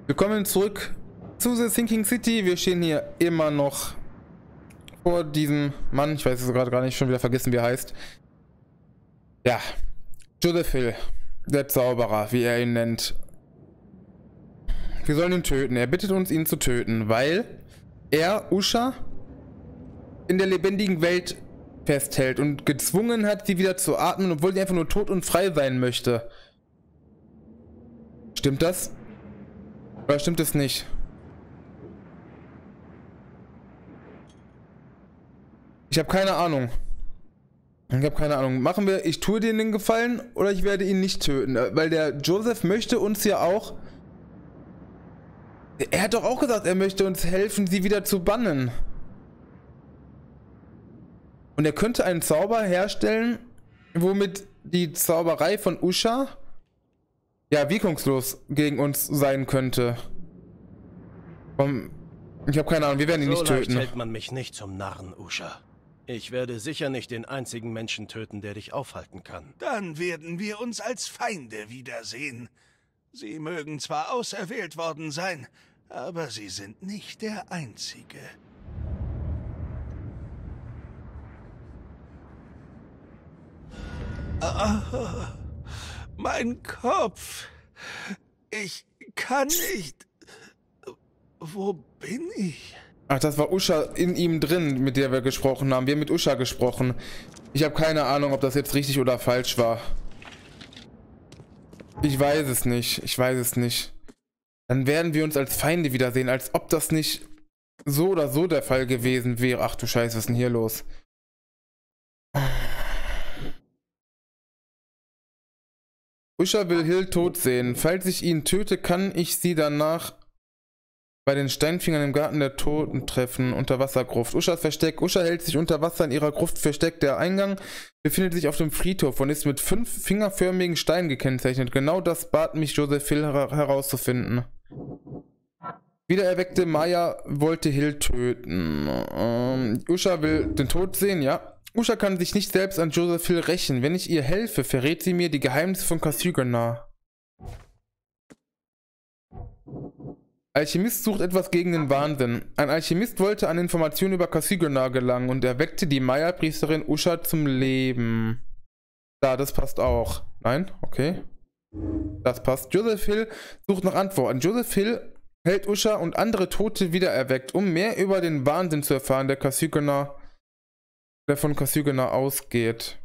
Willkommen zurück zu The Sinking City. Wir stehen hier immer noch vor diesem Mann. Ich weiß es gerade gar nicht, schon wieder vergessen, wie er heißt. Ja, Joseph Hill, der Zauberer, wie er ihn nennt. Wir sollen ihn töten. Er bittet uns, ihn zu töten, weil er Usha in der lebendigen Welt festhält und gezwungen hat, sie wieder zu atmen, obwohl sie einfach nur tot und frei sein möchte. Stimmt das? Oder stimmt es nicht? Ich habe keine Ahnung. Machen wir, ich tue dir den Gefallen oder ich werde ihn nicht töten? Weil der Joseph möchte uns ja auch... Er hat doch auch gesagt, er möchte uns helfen, sie wieder zu bannen. Und er könnte einen Zauber herstellen, womit die Zauberei von Usha ja wirkungslos gegen uns sein könnte. Ich habe keine Ahnung, wir werden ihn nicht töten. So leicht hält man mich nicht zum Narren, Usha. Ich werde sicher nicht den einzigen Menschen töten, der dich aufhalten kann. Dann werden wir uns als Feinde wiedersehen. Sie mögen zwar auserwählt worden sein, aber sie sind nicht der Einzige. Mein Kopf. Ich kann nicht. Wo bin ich? Ach, das war Usha in ihm drin, mit der wir gesprochen haben. Wir haben mit Usha gesprochen. Ich habe keine Ahnung, ob das jetzt richtig oder falsch war. Ich weiß es nicht. Dann werden wir uns als Feinde wiedersehen, als ob das nicht so oder so der Fall gewesen wäre. Ach du Scheiße, was ist denn hier los? Usha will Hill tot sehen. Falls ich ihn töte, kann ich sie danach bei den Steinfingern im Garten der Toten treffen. Unterwassergruft. Ushas Versteck. Usha hält sich unter Wasser in ihrer Gruft versteckt. Der Eingang befindet sich auf dem Friedhof und ist mit 5 fingerförmigen Steinen gekennzeichnet. Genau das bat mich Joseph Hill herauszufinden. Wiedererweckte Maya wollte Hill töten. Usha will den Tod sehen, ja. Usha kann sich nicht selbst an Joseph Hill rächen. Wenn ich ihr helfe, verrät sie mir die Geheimnisse von Kasygona. Alchemist sucht etwas gegen den Wahnsinn. Ein Alchemist wollte an Informationen über Kasygona gelangen und erweckte die Maya-Priesterin Usha zum Leben. Da, das passt auch. Nein? Okay. Das passt. Joseph Hill sucht nach Antworten. Joseph Hill hält Usha und andere Tote wiedererweckt, um mehr über den Wahnsinn zu erfahren, der von Kasygona ausgeht.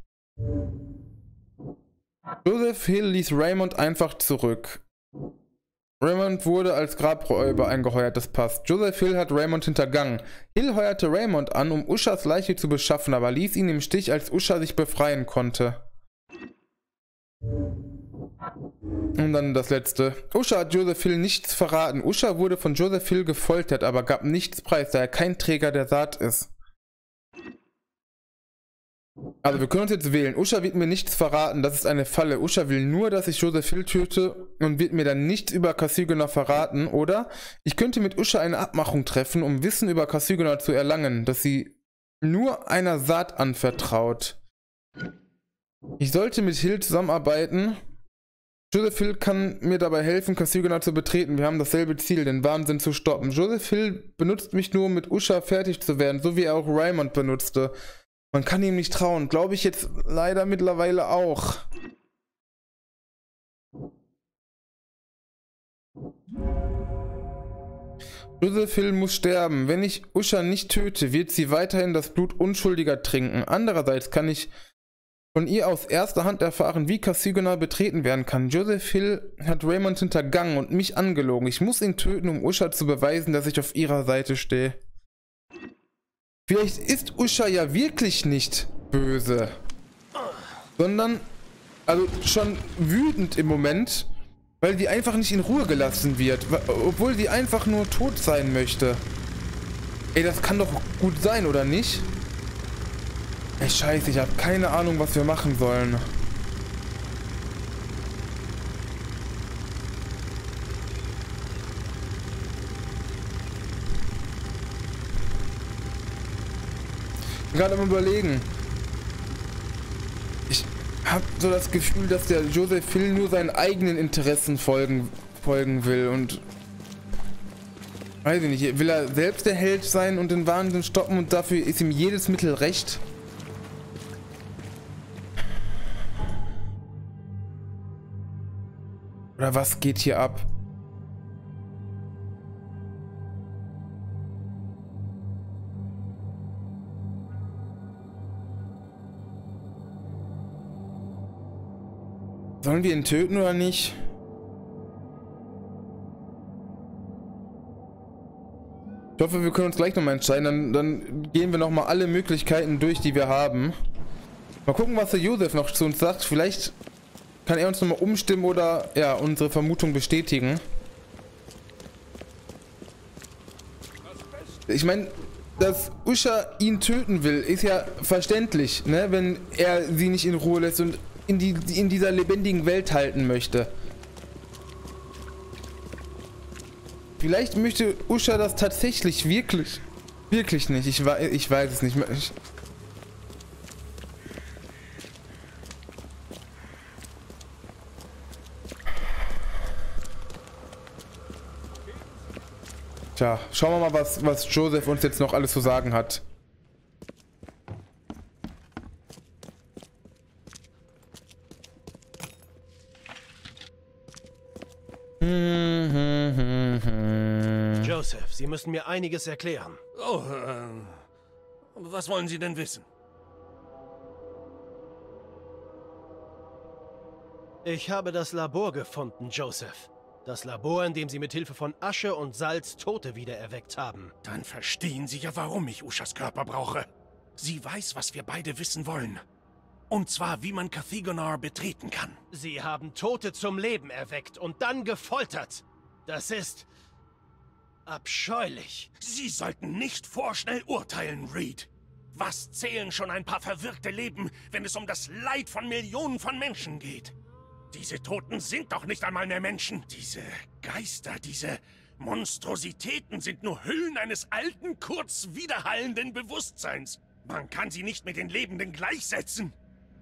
Joseph Hill ließ Raymond einfach zurück. Raymond wurde als Grabräuber eingeheuert, das passt. Joseph Hill hat Raymond hintergangen. Hill heuerte Raymond an, um Ushas Leiche zu beschaffen, aber ließ ihn im Stich, als Usha sich befreien konnte. Und dann das letzte. Usha hat Joseph Hill nichts verraten. Usha wurde von Joseph Hill gefoltert, aber gab nichts preis, da er kein Träger der Saat ist. Also wir können uns jetzt wählen. Usha wird mir nichts verraten, das ist eine Falle. Usha will nur, dass ich Joseph Hill töte und wird mir dann nichts über Kasygona verraten. Oder ich könnte mit Usha eine Abmachung treffen, um Wissen über Kasygona zu erlangen, dass sie nur einer Saat anvertraut. Ich sollte mit Hill zusammenarbeiten. Joseph Hill kann mir dabei helfen, Kasygona zu betreten. Wir haben dasselbe Ziel, den Wahnsinn zu stoppen. Joseph Hill benutzt mich nur, um mit Usha fertig zu werden, so wie er auch Raymond benutzte. Man kann ihm nicht trauen. Glaube ich jetzt leider mittlerweile auch. Joseph Hill muss sterben. Wenn ich Usha nicht töte, wird sie weiterhin das Blut Unschuldiger trinken. Andererseits kann ich von ihr aus erster Hand erfahren, wie Kasygona betreten werden kann. Joseph Hill hat Raymond hintergangen und mich angelogen. Ich muss ihn töten, um Usha zu beweisen, dass ich auf ihrer Seite stehe. Vielleicht ist Usha ja wirklich nicht böse, sondern also schon wütend im Moment, weil sie einfach nicht in Ruhe gelassen wird, obwohl sie einfach nur tot sein möchte. Ey, das kann doch gut sein, oder nicht? Ey, scheiße, ich habe keine Ahnung, was wir machen sollen. Gerade am Überlegen. Ich habe so das Gefühl, dass der Joseph Hill nur seinen eigenen Interessen folgen will und Weiß ich nicht, will er selbst der Held sein und den Wahnsinn stoppen und dafür ist ihm jedes Mittel recht? Oder was geht hier ab? Sollen wir ihn töten oder nicht? Ich hoffe, wir können uns gleich nochmal entscheiden. Dann gehen wir nochmal alle Möglichkeiten durch, die wir haben. Mal gucken, was der Josef noch zu uns sagt. Vielleicht kann er uns nochmal umstimmen oder ja, unsere Vermutung bestätigen. Ich meine, dass Usha ihn töten will, ist ja verständlich, ne? Wenn er sie nicht in Ruhe lässt und in dieser lebendigen Welt halten möchte. Vielleicht möchte Usha das tatsächlich wirklich nicht. Ich weiß es nicht. Tja, schauen wir mal, was Joseph uns jetzt noch alles zu sagen hat. Joseph, Sie müssen mir einiges erklären. Oh, was wollen Sie denn wissen? Ich habe das Labor gefunden, Joseph. Das Labor, in dem Sie mit Hilfe von Asche und Salz Tote wiedererweckt haben. Dann verstehen Sie ja, warum ich Ushas Körper brauche. Sie weiß, was wir beide wissen wollen. Und zwar, wie man Cathigonar betreten kann. Sie haben Tote zum Leben erweckt und dann gefoltert. Das ist abscheulich. Sie sollten nicht vorschnell urteilen, Reed. Was zählen schon ein paar verwirrte Leben, wenn es um das Leid von Millionen von Menschen geht? Diese Toten sind doch nicht einmal mehr Menschen. Diese Geister, diese Monstrositäten sind nur Hüllen eines alten, kurz widerhallenden Bewusstseins. Man kann sie nicht mit den Lebenden gleichsetzen.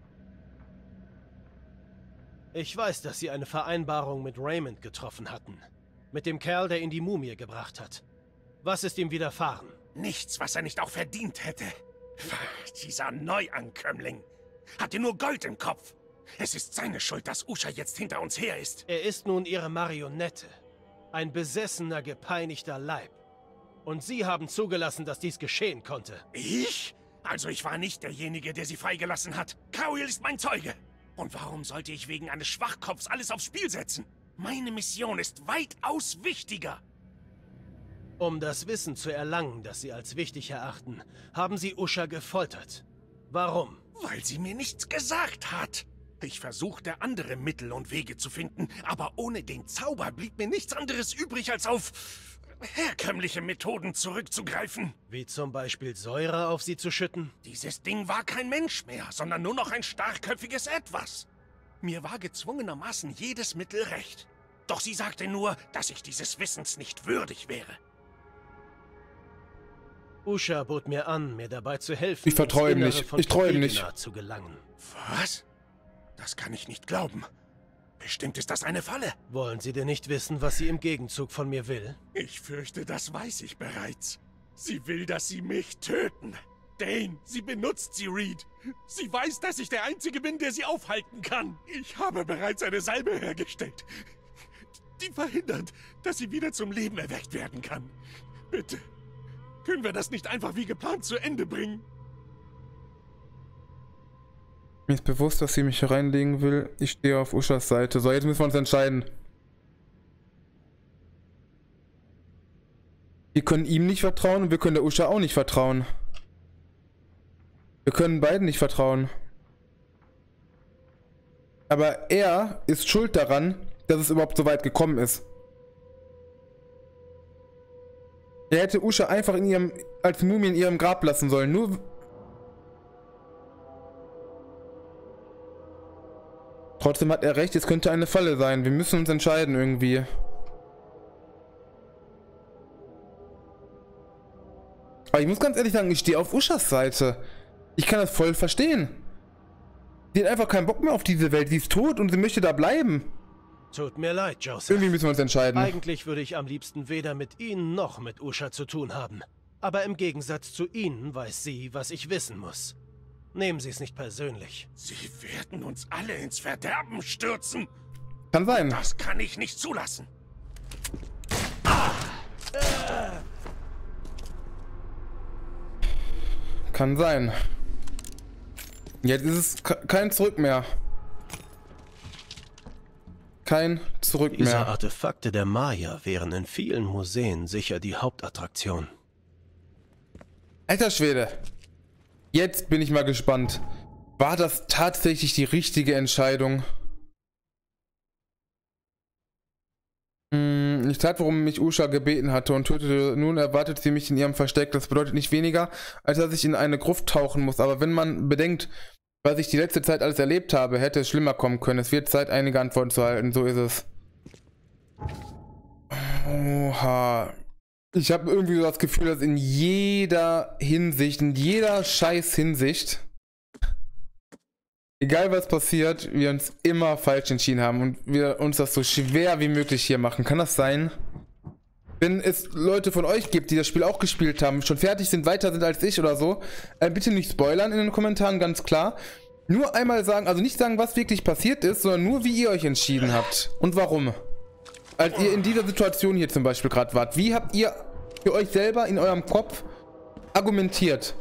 Ich weiß, dass Sie eine Vereinbarung mit Raymond getroffen hatten. Mit dem Kerl, der ihn die Mumie gebracht hat. Was ist ihm widerfahren? Nichts, was er nicht auch verdient hätte. Dieser Neuankömmling hatte nur Gold im Kopf. Es ist seine Schuld, dass Usha jetzt hinter uns her ist. Er ist nun Ihre Marionette. Ein besessener, gepeinigter Leib. Und Sie haben zugelassen, dass dies geschehen konnte. Ich? Also ich war nicht derjenige, der sie freigelassen hat. Cowell ist mein Zeuge. Und warum sollte ich wegen eines Schwachkopfs alles aufs Spiel setzen? Meine Mission ist weitaus wichtiger. Um das Wissen zu erlangen, das Sie als wichtig erachten, haben Sie Usha gefoltert. Warum? Weil sie mir nichts gesagt hat. Ich versuchte, andere Mittel und Wege zu finden, aber ohne den Zauber blieb mir nichts anderes übrig, als auf herkömmliche Methoden zurückzugreifen. Wie zum Beispiel Säure auf sie zu schütten? Dieses Ding war kein Mensch mehr, sondern nur noch ein starkköpfiges Etwas. Mir war gezwungenermaßen jedes Mittel recht. Doch sie sagte nur, dass ich dieses Wissens nicht würdig wäre. Usha bot mir an, mir dabei zu helfen, Ich vertraue ihm nicht. Ich traue ihm nicht. zu gelangen. Was? Das kann ich nicht glauben. Bestimmt ist das eine Falle. Wollen Sie denn nicht wissen, was sie im Gegenzug von mir will? Ich fürchte, das weiß ich bereits. Sie will, dass sie mich töten. Dane, sie benutzt sie, Reed. Sie weiß, dass ich der Einzige bin, der sie aufhalten kann. Ich habe bereits eine Salbe hergestellt, die verhindert, dass sie wieder zum Leben erweckt werden kann. Bitte, können wir das nicht einfach wie geplant zu Ende bringen? Mir ist bewusst, dass sie mich hier reinlegen will. Ich stehe auf Ushas Seite. So, jetzt müssen wir uns entscheiden. Wir können ihm nicht vertrauen und wir können der Usha auch nicht vertrauen. Wir können beiden nicht vertrauen. Aber er ist schuld daran, dass es überhaupt so weit gekommen ist. Er hätte Usha einfach als Mumie in ihrem Grab lassen sollen. Nur... Trotzdem hat er recht, es könnte eine Falle sein. Wir müssen uns entscheiden irgendwie. Aber ich muss ganz ehrlich sagen, ich stehe auf Ushas Seite. Ich kann das voll verstehen. Sie hat einfach keinen Bock mehr auf diese Welt. Sie ist tot und sie möchte da bleiben. Tut mir leid, Joseph. Irgendwie müssen wir uns entscheiden. Eigentlich würde ich am liebsten weder mit Ihnen noch mit Usha zu tun haben. Aber im Gegensatz zu Ihnen weiß sie, was ich wissen muss. Nehmen Sie es nicht persönlich. Sie werden uns alle ins Verderben stürzen. Kann sein. Das kann ich nicht zulassen. Kann sein. Jetzt ist es kein Zurück mehr. Kein Zurück Diese mehr. Artefakte der Maya wären in vielen Museen sicher die Hauptattraktion. Alter Schwede. Jetzt bin ich mal gespannt. War das tatsächlich die richtige Entscheidung? Ich tat, worum mich Usha gebeten hatte und tötete. Nun erwartet sie mich in ihrem Versteck. Das bedeutet nicht weniger, als dass ich in eine Gruft tauchen muss. Aber wenn man bedenkt, was ich die letzte Zeit alles erlebt habe, hätte es schlimmer kommen können. Es wird Zeit, einige Antworten zu erhalten. So ist es. Oha. Ich habe irgendwie so das Gefühl, dass in jeder Hinsicht, in jeder scheiß Hinsicht, egal was passiert, wir uns immer falsch entschieden haben und wir uns das so schwer wie möglich hier machen. Kann das sein? Wenn es Leute von euch gibt, die das Spiel auch gespielt haben, schon fertig sind, weiter sind als ich oder so, bitte nicht spoilern in den Kommentaren, ganz klar. Nur einmal sagen, also nicht sagen, was wirklich passiert ist, sondern nur, wie ihr euch entschieden habt und warum. Als ihr in dieser Situation hier zum Beispiel gerade wart, wie habt ihr für euch selber in eurem Kopf argumentiert?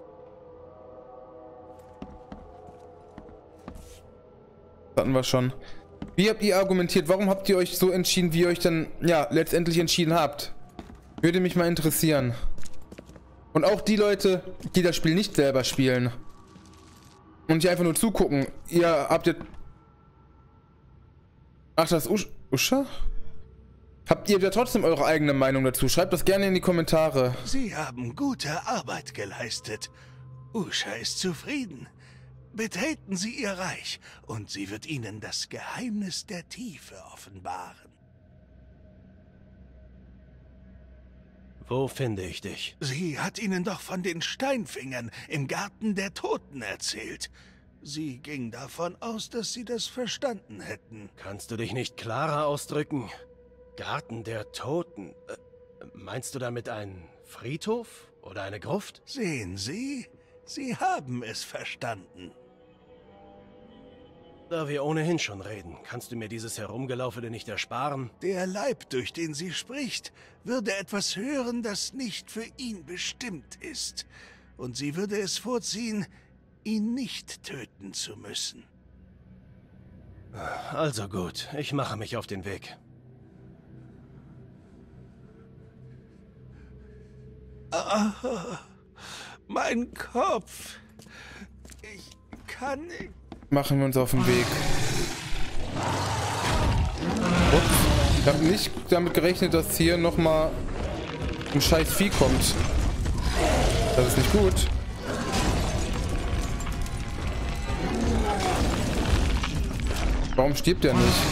Das hatten wir schon. Wie habt ihr argumentiert? Warum habt ihr euch so entschieden, wie ihr euch dann, ja, letztendlich entschieden habt? Würde mich mal interessieren. Und auch die Leute, die das Spiel nicht selber spielen und hier einfach nur zugucken. Ihr habt jetzt... Ach, das ist Usha? Habt ihr ja trotzdem eure eigene Meinung dazu? Schreibt das gerne in die Kommentare. Sie haben gute Arbeit geleistet. Usha ist zufrieden. Betreten Sie ihr Reich, und sie wird Ihnen das Geheimnis der Tiefe offenbaren. Wo finde ich dich? Sie hat Ihnen doch von den Steinfingern im Garten der Toten erzählt. Sie ging davon aus, dass Sie das verstanden hätten. Kannst du dich nicht klarer ausdrücken? Garten der Toten. Meinst du damit einen Friedhof oder eine Gruft? Sehen Sie, Sie haben es verstanden. Da wir ohnehin schon reden, kannst du mir dieses Herumgelaufene nicht ersparen? Der Leib, durch den sie spricht, würde etwas hören, das nicht für ihn bestimmt ist. Und sie würde es vorziehen, ihn nicht töten zu müssen. Also gut, ich mache mich auf den Weg. Mein Kopf. Ich kann nicht. Machen wir uns auf den Weg. Ups. Ich habe nicht damit gerechnet, dass hier nochmal ein scheiß Vieh kommt. Das ist nicht gut. Warum stirbt er nicht?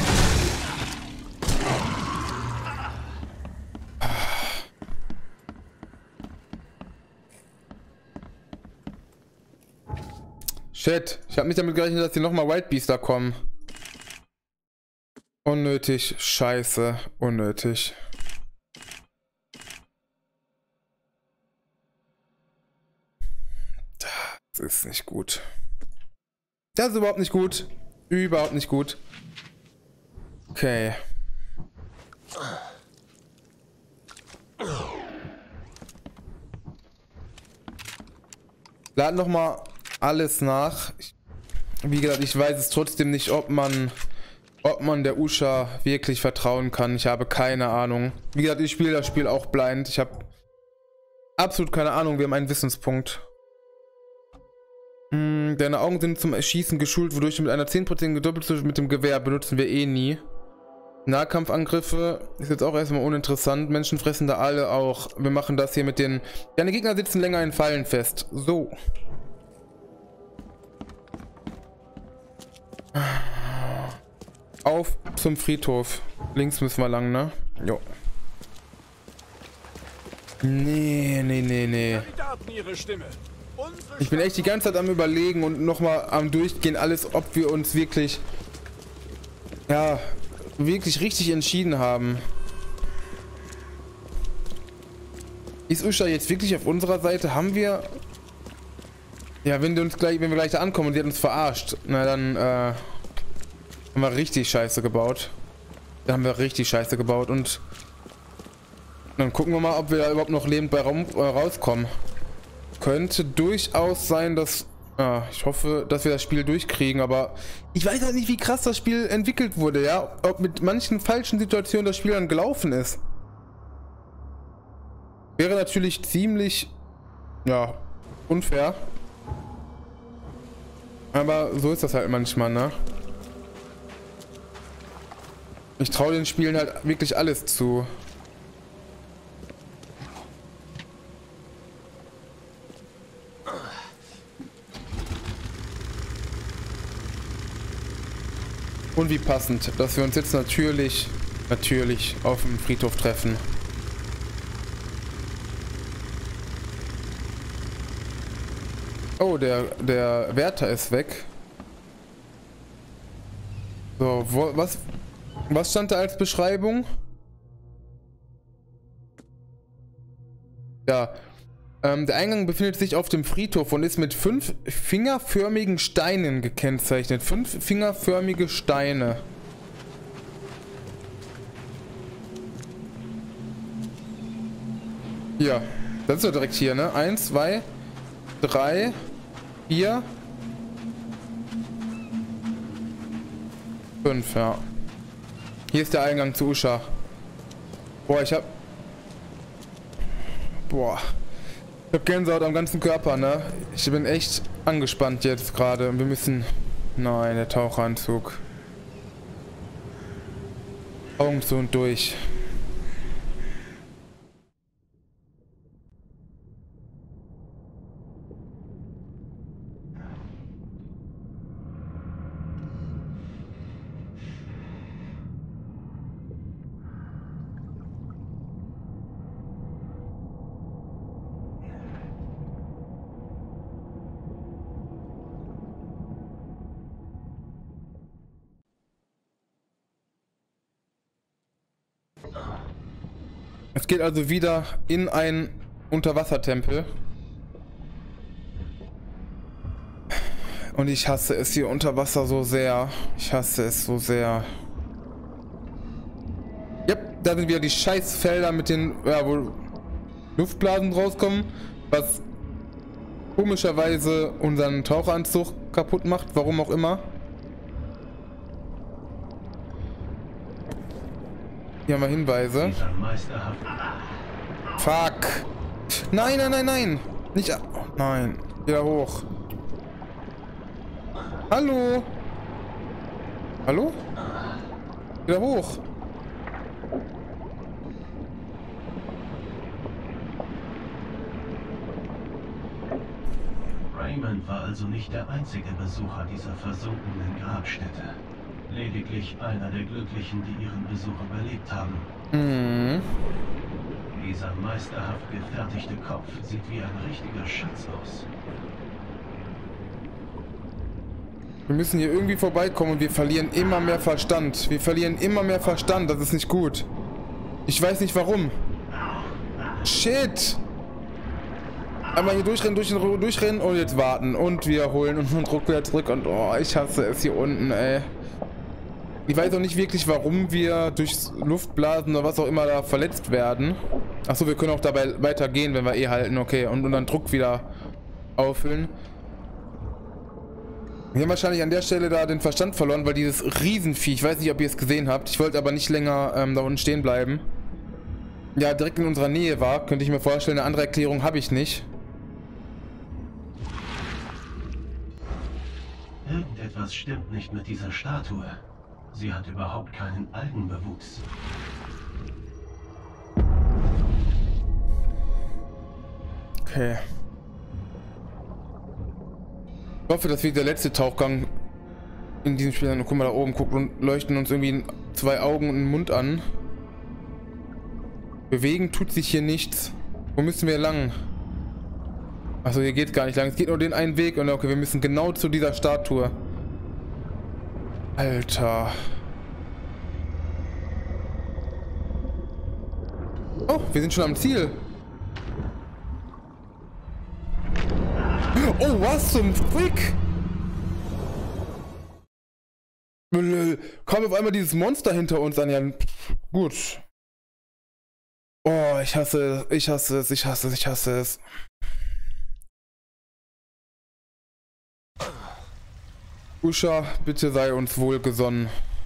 Shit, ich habe nicht damit gerechnet, dass hier nochmal Wildbeaster kommen. Unnötig, scheiße, unnötig. Das ist nicht gut. Das ist überhaupt nicht gut. Überhaupt nicht gut. Okay. Lad noch mal alles nach. Wie gesagt, ich weiß es trotzdem nicht, ob man der Usha wirklich vertrauen kann. Ich habe keine Ahnung. Wie gesagt, ich spiele das Spiel auch blind. Ich habe absolut keine Ahnung. Wir haben einen Wissenspunkt. Deine Augen sind zum Erschießen geschult, wodurch du mit einer 10% Gedoppelzucht mit dem Gewehr benutzen wir eh nie. Nahkampfangriffe ist jetzt auch erstmal uninteressant. Menschenfressende alle auch. Wir machen das hier mit den... Deine Gegner sitzen länger in Fallen fest. So. Auf zum Friedhof. Links müssen wir lang, ne? Jo. Nee. Ich bin echt die ganze Zeit am Überlegen und nochmal am Durchgehen alles, ob wir uns wirklich... Ja, wirklich richtig entschieden haben. Ist Usha jetzt wirklich auf unserer Seite? Haben wir... Ja, wenn wir gleich da ankommen und die hat uns verarscht, na dann haben wir richtig Scheiße gebaut. Dann haben wir richtig Scheiße gebaut und dann gucken wir mal, ob wir da überhaupt noch lebend bei rauskommen. Könnte durchaus sein, dass... Ja, ich hoffe, dass wir das Spiel durchkriegen, aber ich weiß halt nicht, wie krass das Spiel entwickelt wurde, ja? Ob mit manchen falschen Situationen das Spiel dann gelaufen ist. Wäre natürlich ziemlich, ja, unfair. Aber so ist das halt manchmal, ne? Ich traue den Spielen halt wirklich alles zu. Und wie passend, dass wir uns jetzt natürlich auf dem Friedhof treffen. Oh, der Wärter ist weg. So, was stand da als Beschreibung? Ja, der Eingang befindet sich auf dem Friedhof und ist mit 5 fingerförmigen Steinen gekennzeichnet. 5 fingerförmige Steine. Ja, das ist doch direkt hier, ne? 1, 2, 3, 4, 5, ja. Hier ist der Eingang zu Usha. Boah, ich hab Gänsehaut am ganzen Körper, ne? Ich bin echt angespannt jetzt gerade. Wir müssen... Nein, der Taucheranzug. Augen zu und durch. Es geht also wieder in einen Unterwassertempel. Und ich hasse es hier unter Wasser so sehr. Ich hasse es so sehr. Yep, da sind wieder die Scheißfelder mit den, ja, wo Luftblasen rauskommen, was komischerweise unseren Taucheranzug kaputt macht, warum auch immer. Hier haben wir Hinweise. Fuck. Nein, nein, nein, nein. Nicht. Oh, nein. Wieder hoch. Hallo. Hallo? Wieder hoch. Raymond war also nicht der einzige Besucher dieser versunkenen Grabstätte. Lediglich einer der Glücklichen, die ihren Besuch überlebt haben. Mhm. Dieser meisterhaft gefertigte Kopf sieht wie ein richtiger Schatz aus. Wir müssen hier irgendwie vorbeikommen und wir verlieren immer mehr Verstand. Wir verlieren immer mehr Verstand, das ist nicht gut. Ich weiß nicht warum. Shit! Einmal hier durchrennen und jetzt warten und wiederholen und Druck wieder zurück und oh, ich hasse es hier unten, ey. Ich weiß auch nicht wirklich, warum wir durchs Luftblasen oder was auch immer da verletzt werden. Achso, wir können auch dabei weitergehen, wenn wir eh halten, okay. Und dann Druck wieder auffüllen. Wir haben wahrscheinlich an der Stelle da den Verstand verloren, weil dieses Riesenvieh, ich weiß nicht, ob ihr es gesehen habt, ich wollte aber nicht länger da unten stehen bleiben. Ja, direkt in unserer Nähe war, könnte ich mir vorstellen, eine andere Erklärung habe ich nicht. Irgendetwas stimmt nicht mit dieser Statue. Sie hat überhaupt keinen Algenbewuchs. Okay. Ich hoffe, das wird der letzte Tauchgang in diesem Spiel. Guck mal da oben, gucken und leuchten uns irgendwie 2 Augen und einen Mund an. Bewegen tut sich hier nichts. Wo müssen wir lang? Achso, hier geht gar nicht lang. Es geht nur den einen Weg und okay, wir müssen genau zu dieser Statue. Alter. Oh, wir sind schon am Ziel. Oh, was zum Frick? Kam auf einmal dieses Monster hinter uns an. Ja, gut. Oh, ich hasse es, ich hasse es, ich hasse es, ich hasse es. Usha, bitte sei uns wohlgesonnen.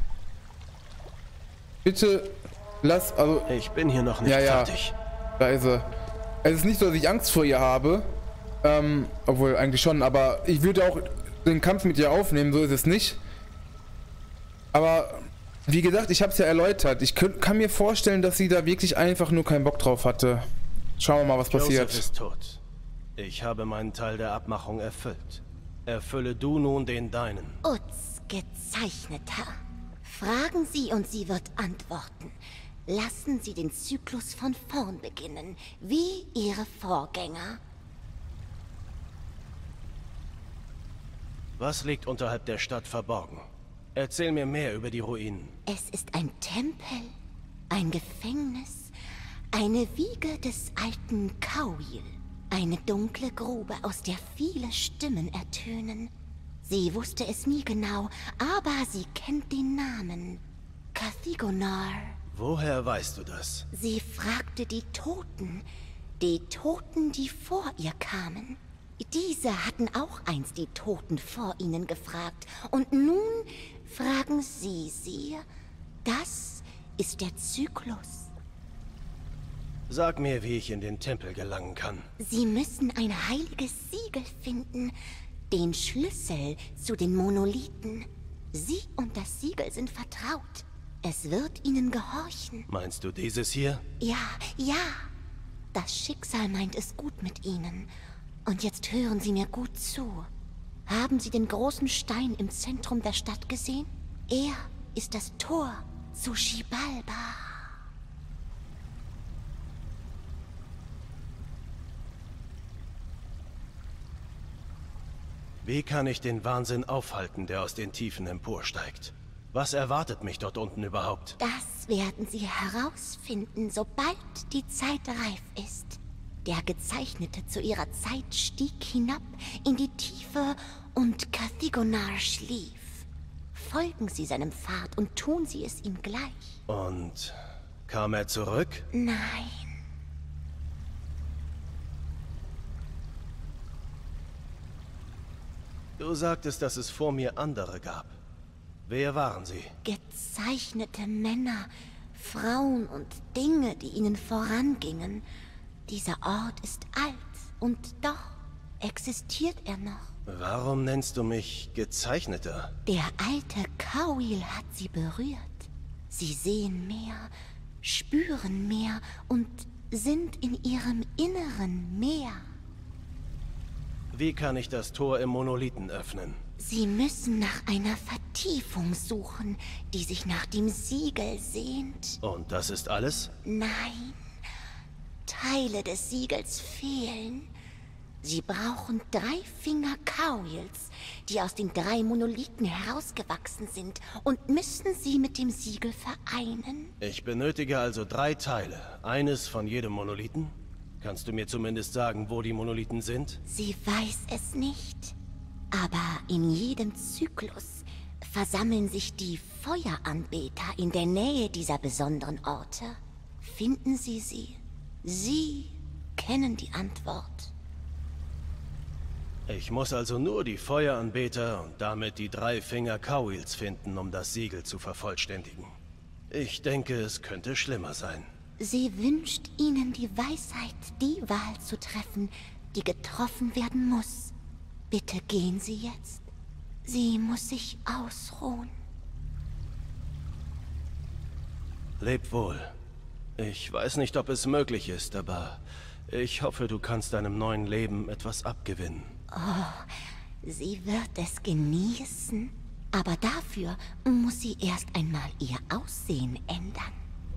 Bitte lass, also... Ich bin hier noch nicht fertig. Da ist sie. Es ist nicht so, dass ich Angst vor ihr habe. Obwohl, eigentlich schon, aber ich würde auch den Kampf mit ihr aufnehmen, so ist es nicht. Aber, wie gesagt, ich habe es ja erläutert. Ich kann mir vorstellen, dass sie da wirklich einfach nur keinen Bock drauf hatte. Schauen wir mal, was passiert. Joseph ist tot. Ich habe meinen Teil der Abmachung erfüllt. Erfülle du nun den deinen. Utz, Gezeichneter. Fragen Sie und sie wird antworten. Lassen Sie den Zyklus von vorn beginnen, wie Ihre Vorgänger. Was liegt unterhalb der Stadt verborgen? Erzähl mir mehr über die Ruinen. Es ist ein Tempel, ein Gefängnis, eine Wiege des alten Kauil. Eine dunkle Grube, aus der viele Stimmen ertönen. Sie wusste es nie genau, aber sie kennt den Namen. Kathigonar. Woher weißt du das? Sie fragte die Toten, die vor ihr kamen. Diese hatten auch einst die Toten vor ihnen gefragt. Und nun fragen sie. Das ist der Zyklus. Sag mir, wie ich in den Tempel gelangen kann. Sie müssen ein heiliges Siegel finden. Den Schlüssel zu den Monolithen. Sie und das Siegel sind vertraut. Es wird ihnen gehorchen. Meinst du dieses hier? Ja. Das Schicksal meint es gut mit ihnen. Und jetzt hören Sie mir gut zu. Haben Sie den großen Stein im Zentrum der Stadt gesehen? Er ist das Tor zu Xibalba. Wie kann ich den Wahnsinn aufhalten, der aus den Tiefen emporsteigt? Was erwartet mich dort unten überhaupt? Das werden Sie herausfinden, sobald die Zeit reif ist. Der Gezeichnete zu ihrer Zeit stieg hinab in die Tiefe und Kathigonar schlief. Folgen Sie seinem Pfad und tun Sie es ihm gleich. Und kam er zurück? Nein. Du sagtest, dass es vor mir andere gab. Wer waren sie? Gezeichnete Männer, Frauen und Dinge, die ihnen vorangingen. Dieser Ort ist alt und doch existiert er noch. Warum nennst du mich Gezeichneter? Der alte Kauil hat sie berührt. Sie sehen mehr, spüren mehr und sind in ihrem Inneren mehr. Wie kann ich das Tor im Monolithen öffnen? Sie müssen nach einer Vertiefung suchen, die sich nach dem Siegel sehnt. Und das ist alles? Nein. Teile des Siegels fehlen. Sie brauchen 3 Finger Kauils, die aus den 3 Monolithen herausgewachsen sind, und müssen sie mit dem Siegel vereinen. Ich benötige also 3 Teile. Eines von jedem Monolithen? Kannst du mir zumindest sagen, wo die Monolithen sind? Sie weiß es nicht. Aber in jedem Zyklus versammeln sich die Feueranbeter in der Nähe dieser besonderen Orte. Finden Sie sie? Sie kennen die Antwort. Ich muss also nur die Feueranbeter und damit die 3 Finger Kauils finden, um das Siegel zu vervollständigen. Ich denke, es könnte schlimmer sein. Sie wünscht Ihnen die Weisheit, die Wahl zu treffen, die getroffen werden muss. Bitte gehen Sie jetzt. Sie muss sich ausruhen. Leb wohl. Ich weiß nicht, ob es möglich ist, aber ich hoffe, du kannst deinem neuen Leben etwas abgewinnen. Oh, sie wird es genießen. Aber dafür muss sie erst einmal ihr Aussehen ändern.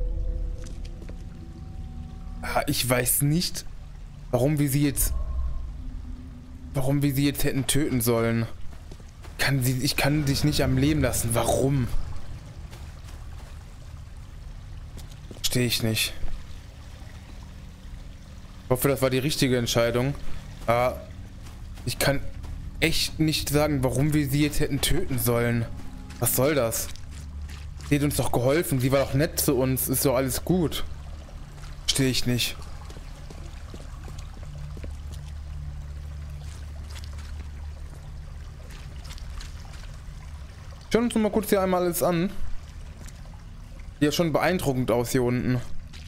Ich weiß nicht, warum wir sie jetzt hätten töten sollen. Ich kann dich nicht am Leben lassen. Warum? Verstehe ich nicht. Ich hoffe, das war die richtige Entscheidung. Aber ich kann echt nicht sagen, warum wir sie jetzt hätten töten sollen. Was soll das? Sie hat uns doch geholfen. Sie war doch nett zu uns. Ist doch alles gut. Verstehe ich nicht. Schauen uns mal kurz hier einmal alles an. Sieht ja schon beeindruckend aus hier unten.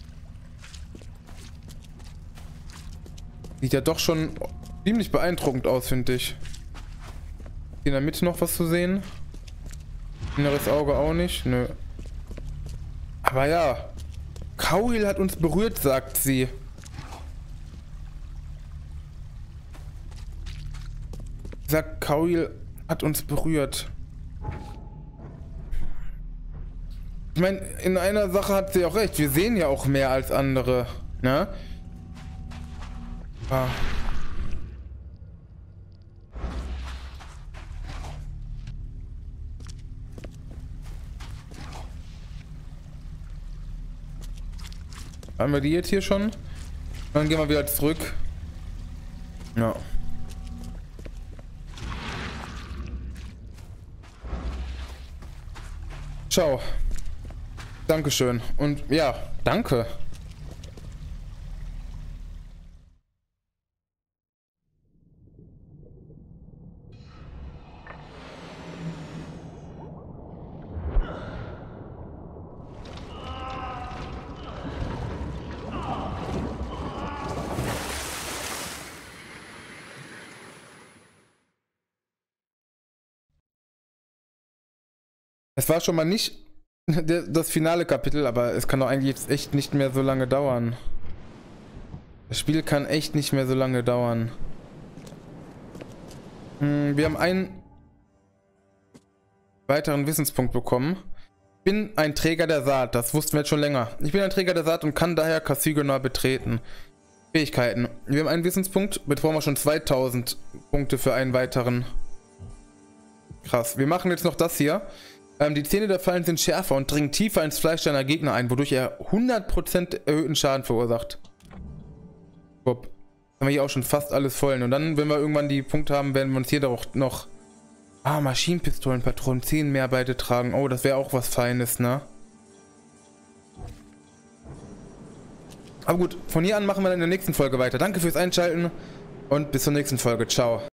Sieht ja doch schon ziemlich beeindruckend aus, finde ich. In der Mitte noch was zu sehen. Inneres Auge auch nicht. Nö. Aber ja. Cowil hat uns berührt, sagt sie. Sagt, Cowil hat uns berührt. Ich meine, in einer Sache hat sie auch recht. Wir sehen ja auch mehr als andere. Ne? Ah. Haben wir die jetzt hier schon? Dann gehen wir wieder zurück. Ja. Ciao. Dankeschön. Und ja, danke. Es war schon mal nicht das finale Kapitel, aber es kann doch eigentlich jetzt echt nicht mehr so lange dauern. Das Spiel kann echt nicht mehr so lange dauern. Wir haben einen weiteren Wissenspunkt bekommen. Ich bin ein Träger der Saat, das wussten wir jetzt schon länger. Ich bin ein Träger der Saat und kann daher Kasygona betreten. Fähigkeiten. Wir haben einen Wissenspunkt, jetzt brauchen wir schon 2000 Punkte für einen weiteren. Krass. Wir machen jetzt noch das hier. Die Zähne der Fallen sind schärfer und dringen tiefer ins Fleisch deiner Gegner ein, wodurch er 100% erhöhten Schaden verursacht. Bob. Haben wir hier auch schon fast alles voll. Und dann, wenn wir irgendwann die Punkte haben, werden wir uns hier doch noch... Maschinenpistolenpatronen, 10 mehr beide tragen. Oh, das wäre auch was Feines, ne? Aber gut, von hier an machen wir dann in der nächsten Folge weiter. Danke fürs Einschalten und bis zur nächsten Folge. Ciao.